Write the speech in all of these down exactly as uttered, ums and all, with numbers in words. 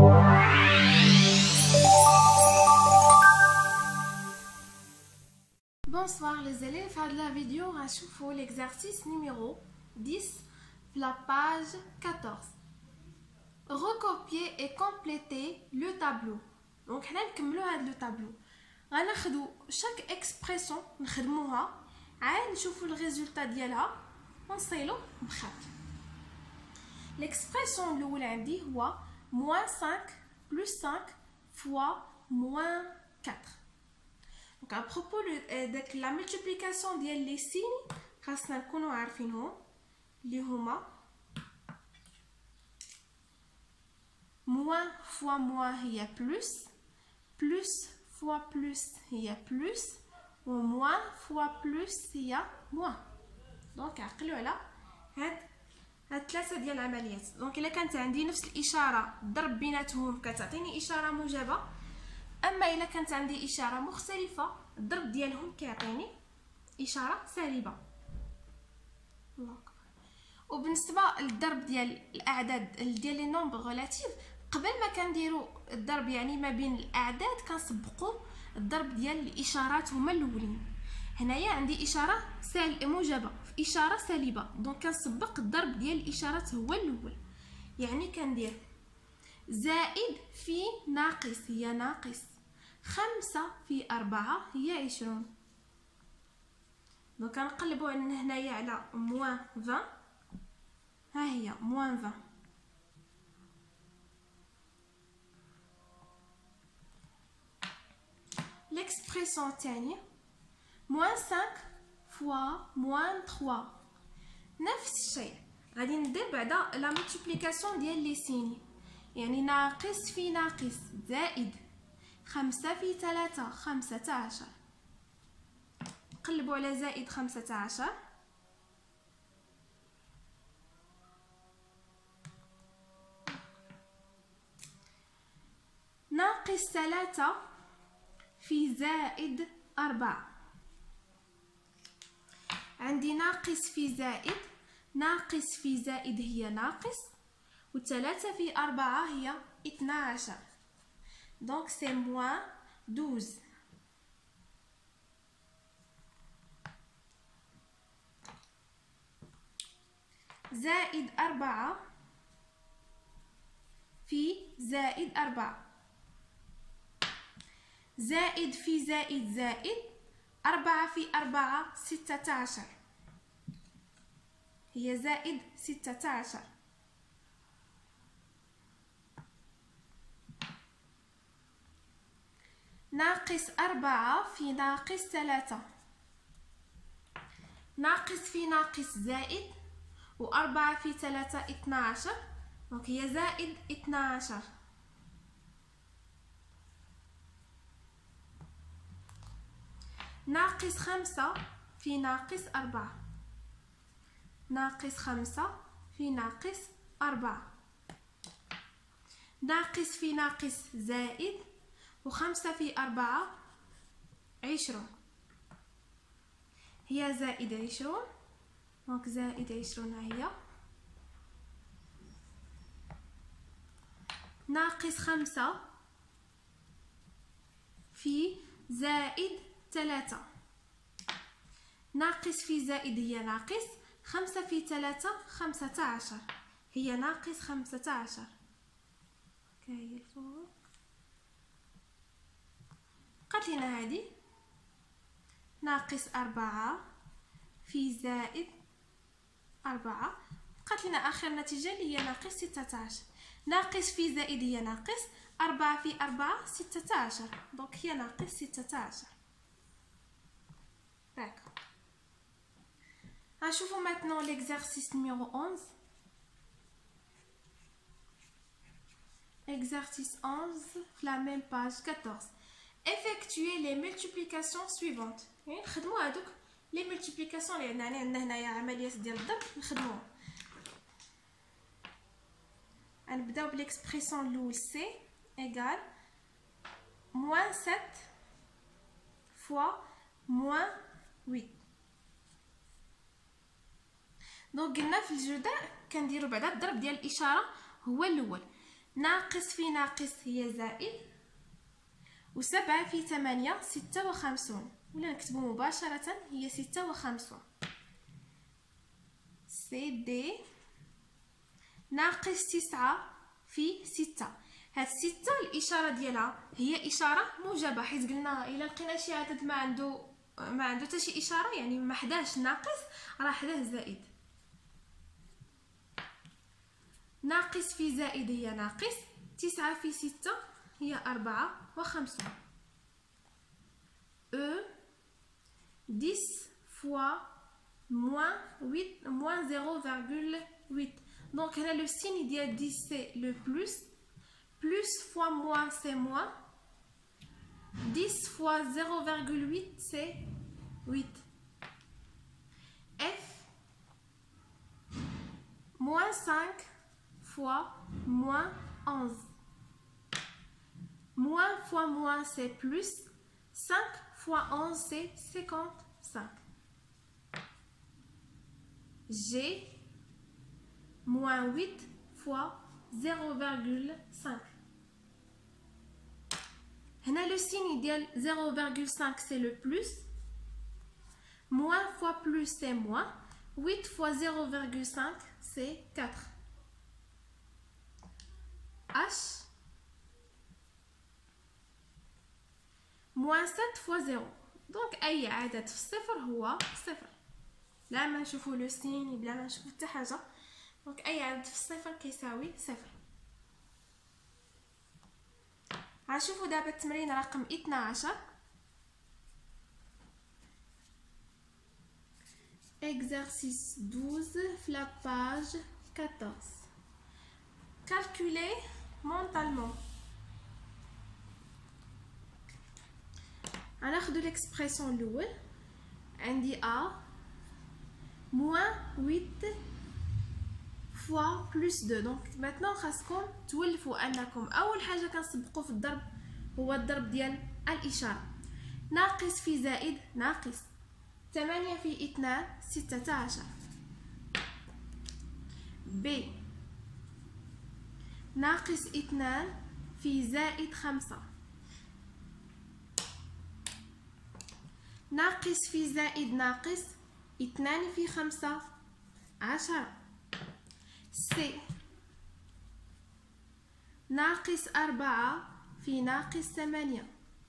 Bonsoir les élèves, à la vidéo on va l'exercice numéro dix, la page quatorze. Recopier et compléter le tableau. Donc on va نكملوا le tableau. غناخدو chaque expression نخدموها عاد نشوفوا le résultat ديالها ونصيلو بخط. L'expression الاولى عندي هو moins cinq plus cinq fois moins quatre. Donc à propos de la multiplication ديال les signes خاصنا نكونوا عارفينهم اللي هما moins fois moins هي plus, plus fois plus هي plus و moins fois plus هي moins. دونك عقلوا على هاد هاد ثلاثه ديال العمليات. دونك الا كانت عندي نفس الاشاره ضرب بيناتهم كتعطيني اشاره موجبه، اما الا كانت عندي اشاره مختلفه الضرب ديالهم كيعطيني اشاره سالبه. الله اكبر. وبالنسبه للضرب ديال الاعداد ديال لي نومبر ريلاتيف، قبل ما كنديروا الضرب يعني ما بين الاعداد كنسبقوا الضرب ديال الاشارات هما الاولين. هنايا عندي اشاره سال موجبه في اشاره سالبه، دونك كنسبق الضرب ديال الاشارات هو الاول. يعني كندير زائد في ناقص هي ناقص، خمسة في أربعة هي عشرون. دونك كنقلبوا هنايا على موان عشرين، ها هي موان عشرين. l'expression الثانية moins cinq fois moins trois. نفس الشيء غادي ندير بعدا لا مولتيبليكاسيون ديال لي سيني، يعني ناقص في ناقص زائد، خمسة في ثلاثة خمسة عشر. نقلبوا على زائد خمسة عشر، ناقص ثلاثة في زائد أربعة. عندي ناقص في زائد، ناقص في زائد هي ناقص، وثلاثة في أربعة هي اثنا عشر. دونك سي موان دوز. زائد أربعة في زائد أربعة، زائد في زائد زائد، أربعة في أربعة ستة عشر هي زائد ستة عشر. ناقص أربعة في ناقص ثلاثة، ناقص في ناقص زائد، وأربعة في ثلاثة اثنا عشر، دونك هي زائد اثنا عشر. ناقص خمسة في ناقص أربعة، ناقص خمسة في ناقص أربعة، ناقص في ناقص زائد، وخمسة في أربعة عشرون هي زائد عشرون. دونك زائد عشرون هي، ناقص خمسة في زائد ثلاثة، ناقص في زائد هي ناقص، خمسة في ثلاثة خمسة عشر هي ناقص خمسة عشر. كاهي الفوق قالت لنا هادي ناقص أربعة في زائد أربعة، قالت لنا آخر نتيجة اللي هي ناقص ستة عشر. ناقص في زائد هي ناقص، أربعة في أربعة ستة عشر، دونك هي ناقص ستة عشر. D'accord. Achevons maintenant l'exercice numéro onze. Exercice onze, la même page quatorze. Effectuez les multiplications suivantes. نخدموا هذوك les multiplications اللي عندنا عندنا هنايا عمليات ديال الضرب نخدموهم. غنبداو بالاكسبريسيون الاول سي égal moins sept fois moins huit. دونك قلنا في الجداء كنديروا بعدا الضرب ديال الاشاره هو الاول. ناقص في ناقص هي زائد، وسبعة في ثمانية ستة وخمسون، ولا نكتبو مباشرة هي ستة وخمسون. سي دي. ناقص تسعة في ستة، هاد ستة الإشارة ديالها هي إشارة موجبة، حيت قلنا إلا لقينا شي عدد ما عنده ما عنده حتى شي إشارة، يعني ما حداش ناقص راه حداه زائد. ناقص في زائد هي ناقص، تسعة في ستة هي أربعة وخمسون. E dix fois moins huit moins zéro virgule huit. Donc là le signe ديال dix c'est le plus, plus fois moins c'est moins, dix fois zéro virgule huit c'est huit. F moins cinq fois moins onze. Moins fois moins c'est plus, cinq fois onze c'est cinquante-cinq. G moins huit fois zéro virgule cinq. Là le signe idéal zéro virgule cinq c'est le plus, moins fois plus c'est moins, huit fois zéro virgule cinq c'est quatre. H moins sept fois zéro. Donc أي عدد في الصفر هو صفر، بلا ما نشوفو لو سين بلا ما نشوفو حتى حاجة. دونك أي عدد في الصفر كيساوي صفر. غنشوفو دابا التمرين رقم اثنا عشر. Exercice douze في la page quatorze. Calculer mentalement. غناخدو l'expression الأول. عندي A moins huit fois plus deux. Donc maintenant خاصكم تولفوا انكم اول حاجه كنسبقوا في الضرب هو الضرب ديال الاشاره. ناقص في زائد ناقص، ثمانية في اثنان ستة عشر. ب ناقص اثنان في زائد خمسة. ناقص في زائد ناقص، اثنان في خمسة عشرة. سي ناقص أربعة في ناقص ثمانية.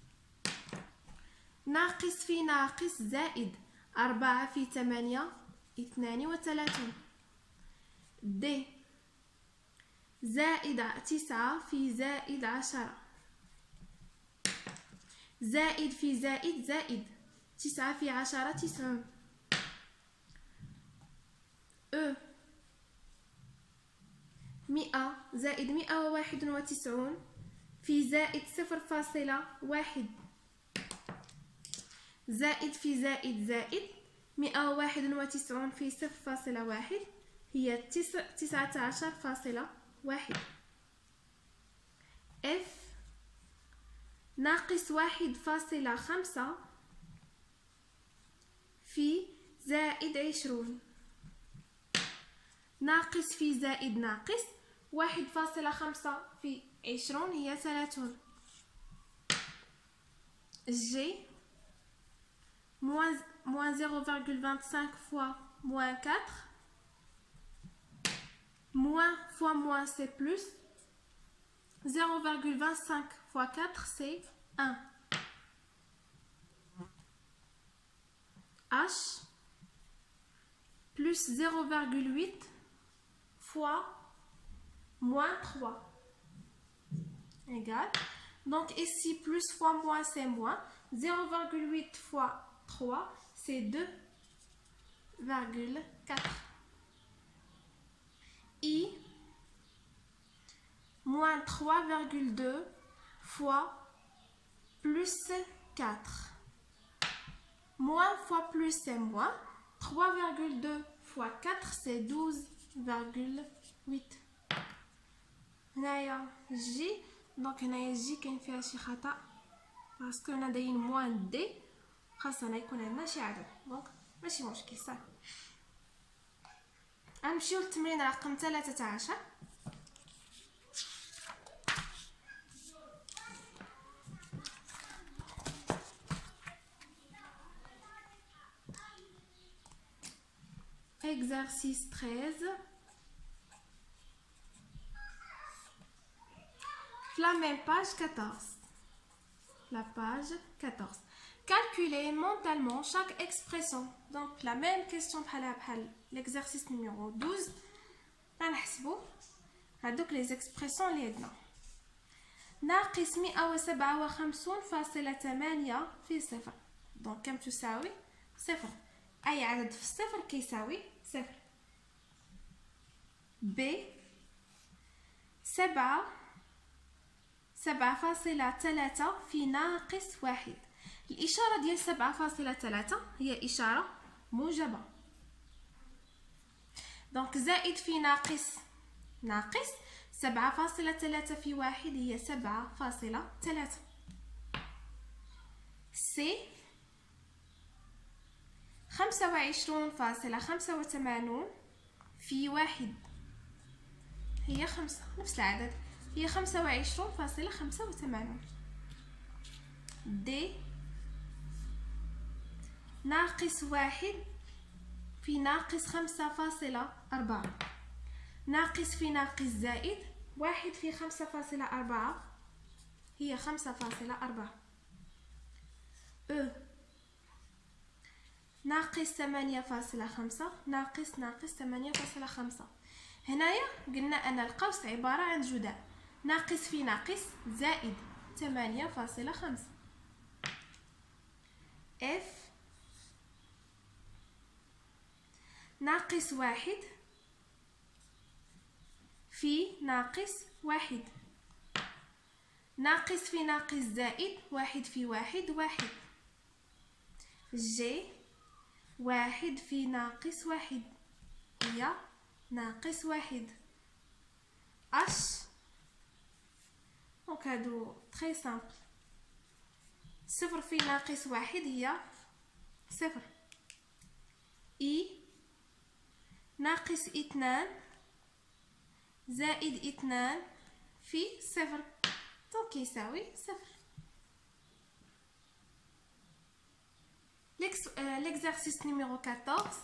ناقص في ناقص زائد، أربعة في ثمانية اثنان وثلاثون. د زائد تسعة في زائد عشرة. زائد في زائد زائد، تسعة في عشرة تسعون. أ مئة زائد مئة وواحد وتسعون في زائد صفر فاصلة واحد. زائد في زائد زائد، مئة وواحد وتسعون في صفر فاصلة واحد هي تسعة عشر فاصلة واحد. اف ناقص واحد فاصلة خمسة في زائد عشرون. ناقص في زائد ناقص، واحد فاصلة خمسة في عشرون هي ثلاثون. جي moins zéro virgule vingt-cinq fois moins quatre. Moins fois moins c'est plus, zéro virgule vingt-cinq fois quatre c'est un. H plus zéro virgule huit fois moins trois égale, donc ici plus fois moins c'est moins, zéro virgule huit fois trois c'est deux virgule quatre. I moins trois virgule deux fois plus quatre. Moins fois plus c'est moins, trois virgule deux fois quatre c'est douze virgule huit. هنايا جي، دونك هنايا جي كاين فيها شي خطأ باسكو هنا دايرين موان دي، خاصنا يكون عندنا شي عدد، دونك ماشي مشكل صافي. غنمشيو للتمرين رقم ثلاثة عشر. l'exercice treize. La même page quatorze. La page quatorze. Calculez mentalement chaque expression. Donc la même question بحالها بحال l'exercice numéro douze. غنحسبوا هذوك les expressions اللي عندنا. ناقص مئة وسبعة وخمسون فاصلة ثمانية في صفر. دونك كم تساوي؟ صفر. أي عدد في الصفر كيساوي صفر. ب سبعة سبعة فاصلة ثلاثة في ناقص واحد. الإشارة ديال سبعة فاصلة ثلاثة هي إشارة موجبة. دونك زائد في ناقص ناقص سبعة فاصلة ثلاثة في واحد هي سبعة فاصلة ثلاثة. سي خمسة وعشرون فاصلة خمسة وثمانون في واحد هي خمسة، نفس العدد هي خمسة وعشرون فاصلة خمسة وثمانون. دي ناقص واحد في ناقص خمسة فاصلة أربعة. ناقص في ناقص زائد واحد في خمسة فاصلة أربعة هي خمسة فاصلة أربعة. أو ناقص ثمانية فاصلة خمسة ناقص ناقص ثمانية فاصلة خمسة. هنايا قلنا أن القوس عبارة عن جداء. ناقص في ناقص زائد ثمانية فاصلة خمسة. اف ناقص واحد في ناقص واحد. ناقص في ناقص زائد واحد في واحد واحد. جي واحد في ناقص واحد هي ناقص واحد. اش دونك هادو تري سامبل. صفر في ناقص واحد هي صفر. اي ناقص اثنان زائد اثنان في صفر دونك يساوي صفر. l'exercice numéro quatorze.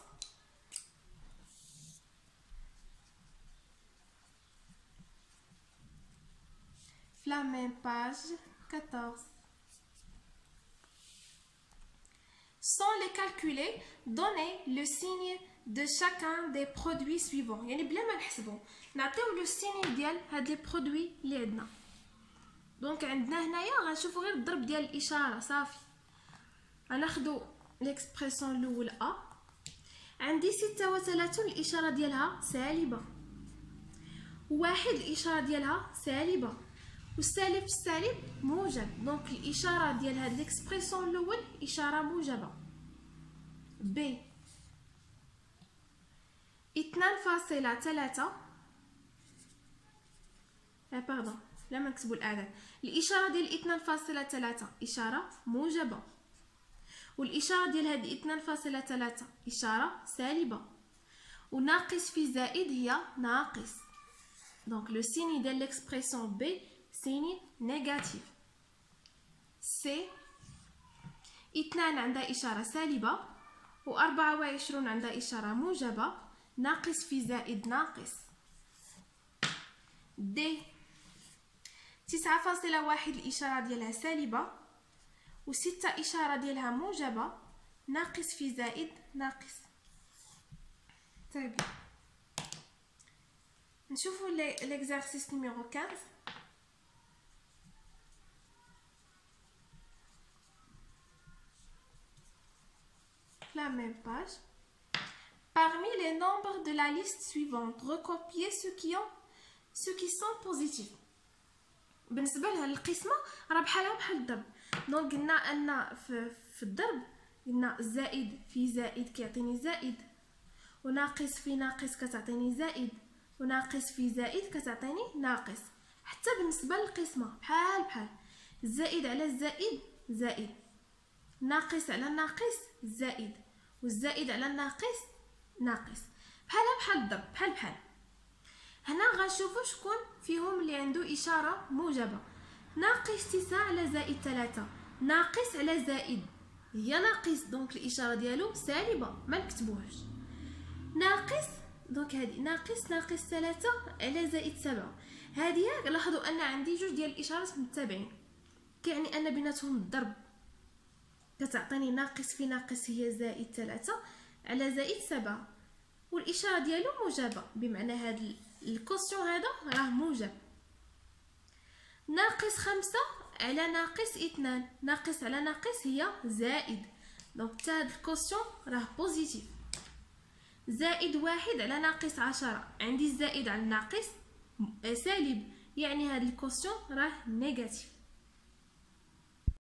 La même page quatorze. Sans les calculer, donnez le signe de chacun des produits suivants. يعني بلا ما نحسبوا نعطيو لو سيني ديال هاد لي برودوي اللي عندنا. دونك عندنا هنايا غنشوفوا غير الضرب ديال الاشاره صافي. غناخدو ليكسبريسيون الاول ا. عندي ستة وثلاثين الاشاره ديالها سالبه. واحد الاشاره ديالها سالبه. والسالب في السالب موجب. دونك الاشاره ديال هاد ليكسبريسيون الاول اشاره موجبه. ب اثنان فاصلة ثلاثة لا باردون لا ما نكتبوا الاعداد. الاشاره ديال اثنان فاصلة ثلاثة اشاره موجبه. والاشاره ديال هاد اثنان فاصلة ثلاثة اشاره سالبه. وناقص في زائد هي ناقص. دونك لو سيني ديال ليكسبريسيون ب سيني نيجاتيف. سي اثنان عندها اشاره سالبه وأربعة وعشرين عندها اشاره موجبه. ناقص في زائد ناقص. دي تسعة فاصلة واحد الاشاره ديالها سالبه وستة اشاره ديالها موجبه. ناقص في زائد ناقص. طيب نشوفوا l'exercice numéro quinze. La même page. Parmi les nombres de la liste suivante, recopiez ceux qui ont ceux qui sont positifs. بالنسبه لها القسمه راه بحالها بحال الضرب. دونك قلنا ان في, في الضرب قلنا زائد في زائد كيعطيني زائد. وناقص في ناقص كتعطيني زائد. وناقص في زائد كتعطيني ناقص. حتى بالنسبه للقسمه بحال بحال. الزائد على الزائد زائد. ناقص على الناقص زائد. والزائد على الناقص ناقص. بحالها بحال الضرب بحال بحال. هنا غنشوفوا شكون فيهم اللي عنده اشاره موجبه. ناقص تسعة على زائد ثلاثة ناقص على زائد هي ناقص. دونك الاشاره ديالو سالبه ما نكتبوهاش. ناقص دونك هادي ناقص ناقص ثلاثة على زائد سبعة. هادي لاحظوا ان عندي جوج ديال الاشارات متتابعين، كيعني ان بيناتهم الضرب، كتعطيني ناقص في ناقص هي زائد ثلاثة على زائد سبعة، والاشاره ديالو موجبه، بمعنى هاد الكوسيون هذا راه موجب. ناقص خمسة على ناقص اثنان، ناقص على ناقص هي زائد، دونك حتى هاد الكوسيون راه بوزيتيف. زائد واحد على ناقص عشرة، عندي الزائد على الناقص سالب، يعني هاد الكوسيون راه نيجاتيف.